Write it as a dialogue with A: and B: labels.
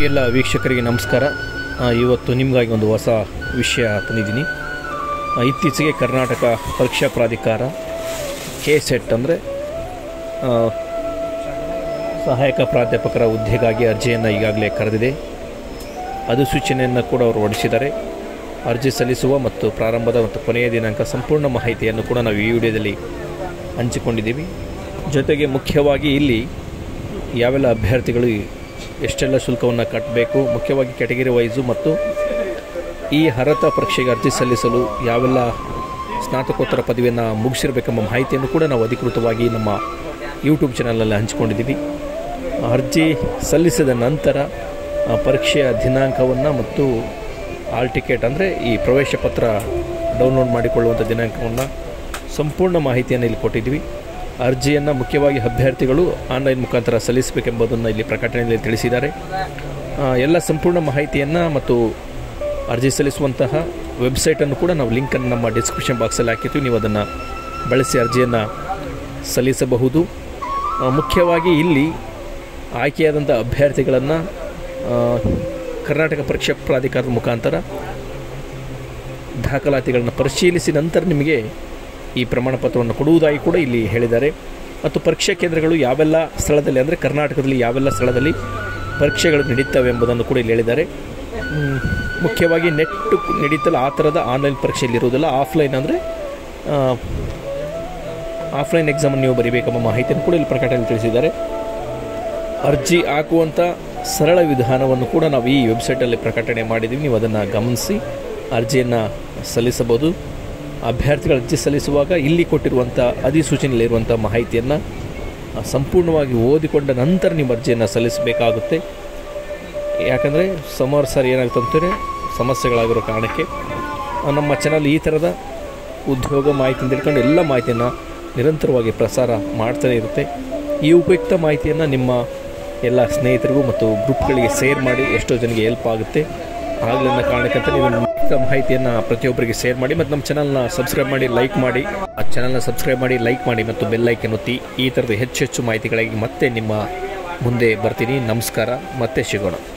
A: ಎಲ್ಲ ವೀಕ್ಷಕರಿಗೆ ನಮಸ್ಕಾರ. ಇವತ್ತು ನಿಮಗಾಗಿ ಒಂದು ಹೊಸ ವಿಷಯ ತಂದಿದ್ದೀನಿ. ಇತ್ತೀಚೆಗೆ ಕರ್ನಾಟಕ ಪರೀಕ್ಷಾ ಪ್ರಾಧಿಕಾರ KSET ಅಂದರೆ ಸಹಾಯಕ ಪ್ರಾಧ್ಯಾಪಕರ ಹುದ್ದೆಗಾಗಿ ಅರ್ಜಿಯನ್ನು ಈಗಾಗಲೇ ಕರೆದಿದೆ. ಅಧಿಸೂಚನೆಯನ್ನು ಕೂಡ ಅವರು ಹೊರಡಿಸಿದ್ದಾರೆ. ಅರ್ಜಿ ಸಲ್ಲಿಸುವ ಮತ್ತು ಪ್ರಾರಂಭದ ಮತ್ತು ಕೊನೆಯ ದಿನಾಂಕ ಸಂಪೂರ್ಣ ಮಾಹಿತಿಯನ್ನು ಕೂಡ ನಾವು ಈ ವಿಡಿಯೋದಲ್ಲಿ ಹಂಚಿಕೊಂಡಿದ್ದೀವಿ. ಜೊತೆಗೆ ಮುಖ್ಯವಾಗಿ ಇಲ್ಲಿ ಯಾವೆಲ್ಲ ಅಭ್ಯರ್ಥಿಗಳು ಎಷ್ಟೆಲ್ಲ ಶುಲ್ಕವನ್ನು ಕಟ್ಟಬೇಕು, ಮುಖ್ಯವಾಗಿ ಕ್ಯಾಟಗರಿ ವೈಸು ಮತ್ತು ಈ ಅರ್ಹತಾ ಪರೀಕ್ಷೆಗೆ ಅರ್ಜಿ ಸಲ್ಲಿಸಲು ಯಾವೆಲ್ಲ ಸ್ನಾತಕೋತ್ತರ ಪದವಿಯನ್ನು ಮುಗಿಸಿರಬೇಕೆಂಬ ಮಾಹಿತಿಯನ್ನು ಕೂಡ ನಾವು ಅಧಿಕೃತವಾಗಿ ನಮ್ಮ ಯೂಟ್ಯೂಬ್ ಚಾನಲಲ್ಲಿ ಹಂಚಿಕೊಂಡಿದ್ದೀವಿ. ಅರ್ಜಿ ಸಲ್ಲಿಸಿದ ನಂತರ ಪರೀಕ್ಷೆಯ ದಿನಾಂಕವನ್ನು ಮತ್ತು ಹಾಲ್ ಟಿಕೆಟ್ ಅಂದರೆ ಈ ಪ್ರವೇಶ ಪತ್ರ ಡೌನ್ಲೋಡ್ ಮಾಡಿಕೊಳ್ಳುವಂಥ ದಿನಾಂಕವನ್ನು ಸಂಪೂರ್ಣ ಮಾಹಿತಿಯನ್ನು ಇಲ್ಲಿ ಕೊಟ್ಟಿದ್ದೀವಿ. ಅರ್ಜಿಯನ್ನು ಮುಖ್ಯವಾಗಿ ಅಭ್ಯರ್ಥಿಗಳು ಆನ್ಲೈನ್ ಮುಖಾಂತರ ಸಲ್ಲಿಸಬೇಕೆಂಬುದನ್ನು ಇಲ್ಲಿ ಪ್ರಕಟಣೆಯಲ್ಲಿ ತಿಳಿಸಿದ್ದಾರೆ. ಎಲ್ಲ ಸಂಪೂರ್ಣ ಮಾಹಿತಿಯನ್ನು ಮತ್ತು ಅರ್ಜಿ ಸಲ್ಲಿಸುವಂತಹ ವೆಬ್ಸೈಟನ್ನು ಕೂಡ ನಾವು ಲಿಂಕನ್ನು ನಮ್ಮ ಡಿಸ್ಕ್ರಿಪ್ಷನ್ ಬಾಕ್ಸಲ್ಲಿ ಹಾಕಿರ್ತೀವಿ. ನೀವು ಅದನ್ನು ಬಳಸಿ ಅರ್ಜಿಯನ್ನು ಸಲ್ಲಿಸಬಹುದು. ಮುಖ್ಯವಾಗಿ ಇಲ್ಲಿ ಆಯ್ಕೆಯಾದಂಥ ಅಭ್ಯರ್ಥಿಗಳನ್ನು ಕರ್ನಾಟಕ ಪರೀಕ್ಷಾ ಪ್ರಾಧಿಕಾರದ ಮುಖಾಂತರ ದಾಖಲಾತಿಗಳನ್ನು ಪರಿಶೀಲಿಸಿ ನಂತರ ನಿಮಗೆ ಈ ಪ್ರಮಾಣ ಪತ್ರವನ್ನು ಕೊಡುವುದಾಗಿ ಕೂಡ ಇಲ್ಲಿ ಹೇಳಿದ್ದಾರೆ. ಮತ್ತು ಪರೀಕ್ಷಾ ಕೇಂದ್ರಗಳು ಯಾವೆಲ್ಲ ಸ್ಥಳದಲ್ಲಿ ಅಂದರೆ ಕರ್ನಾಟಕದಲ್ಲಿ ಯಾವೆಲ್ಲ ಸ್ಥಳದಲ್ಲಿ ಪರೀಕ್ಷೆಗಳು ನಡೀತವೆ ಎಂಬುದನ್ನು ಕೂಡ ಇಲ್ಲಿ ಹೇಳಿದ್ದಾರೆ. ಮುಖ್ಯವಾಗಿ ನೆಟ್ಟು ನಡೀತಲ್ಲ ಆ ಥರದ ಆನ್ಲೈನ್ ಪರೀಕ್ಷೆಯಲ್ಲಿ ಇರುವುದಿಲ್ಲ. ಆಫ್ಲೈನ್ ಅಂದರೆ ಆಫ್ಲೈನ್ ಎಕ್ಸಾಮನ್ನು ನೀವು ಬರೀಬೇಕೆಂಬ ಮಾಹಿತಿಯನ್ನು ಕೂಡ ಇಲ್ಲಿ ಪ್ರಕಟಣೆಯಲ್ಲಿ ತಿಳಿಸಿದ್ದಾರೆ. ಅರ್ಜಿ ಹಾಕುವಂಥ ಸರಳ ವಿಧಾನವನ್ನು ಕೂಡ ನಾವು ಈ ವೆಬ್ಸೈಟಲ್ಲಿ ಪ್ರಕಟಣೆ ಮಾಡಿದ್ದೀವಿ. ನೀವು ಅದನ್ನು ಗಮನಿಸಿ ಅರ್ಜಿಯನ್ನು ಸಲ್ಲಿಸಬಹುದು. ಅಭ್ಯರ್ಥಿಗಳು ಅರ್ಜಿ ಸಲ್ಲಿಸುವಾಗ ಇಲ್ಲಿ ಕೊಟ್ಟಿರುವಂಥ ಅಧಿಸೂಚನೆಯಲ್ಲಿರುವಂಥ ಮಾಹಿತಿಯನ್ನು ಸಂಪೂರ್ಣವಾಗಿ ಓದಿಕೊಂಡ ನಂತರ ನೀವು ಅರ್ಜಿಯನ್ನು ಸಲ್ಲಿಸಬೇಕಾಗುತ್ತೆ. ಯಾಕಂದರೆ ಸುಮಾರು ಸಾರಿ ಏನಾಗ್ತಂದರೆ ಸಮಸ್ಯೆಗಳಾಗಿರೋ ಕಾರಣಕ್ಕೆ ನಮ್ಮ ಚಾನಲ್ ಈ ಥರದ ಉದ್ಯೋಗ ಮಾಹಿತಿಯಿಂದ ತಿಳ್ಕೊಂಡು ಎಲ್ಲ ಮಾಹಿತಿಯನ್ನು ನಿರಂತರವಾಗಿ ಪ್ರಸಾರ ಮಾಡ್ತಾನೆ ಇರುತ್ತೆ. ಈ ಉಪಯುಕ್ತ ಮಾಹಿತಿಯನ್ನು ನಿಮ್ಮ ಎಲ್ಲ ಸ್ನೇಹಿತರಿಗೂ ಮತ್ತು ಗ್ರೂಪ್ಗಳಿಗೆ ಶೇರ್ ಮಾಡಿ. ಎಷ್ಟೋ ಜನರಿಗೆ ಹೆಲ್ಪ್ ಆಗುತ್ತೆ. ಆಗಲಿನ ಕಾರಣಕ್ಕಂತ ನೀವು ಮಾಹಿತಿಯನ್ನು ಪ್ರತಿಯೊಬ್ಬರಿಗೆ ಶೇರ್ ಮಾಡಿ ಮತ್ತು ನಮ್ಮ ಚಾನಲ್ನ ಸಬ್ಸ್ಕ್ರೈಬ್ ಮಾಡಿ, ಲೈಕ್ ಮಾಡಿ. ಆ ಚಾನಲ್ನ ಸಬ್ಸ್ಕ್ರೈಬ್ ಮಾಡಿ, ಲೈಕ್ ಮಾಡಿ ಮತ್ತು ಬೆಲ್ ಐಕನ್ ಒತ್ತಿ. ಈ ಥರದ ಹೆಚ್ಚು ಮಾಹಿತಿಗಳಾಗಿ ಮತ್ತೆ ನಿಮ್ಮ ಮುಂದೆ ಬರ್ತೀನಿ. ನಮಸ್ಕಾರ, ಮತ್ತೆ ಸಿಗೋಣ.